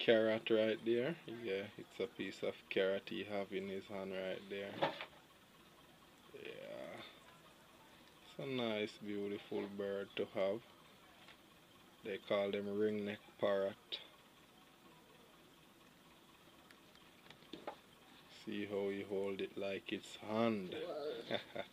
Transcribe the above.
carrot right there. Yeah, it's a piece of carrot he have in his hand right there. Yeah, it's a nice, beautiful bird to have. They call them ringneck parrot. See how he hold it like it's hand.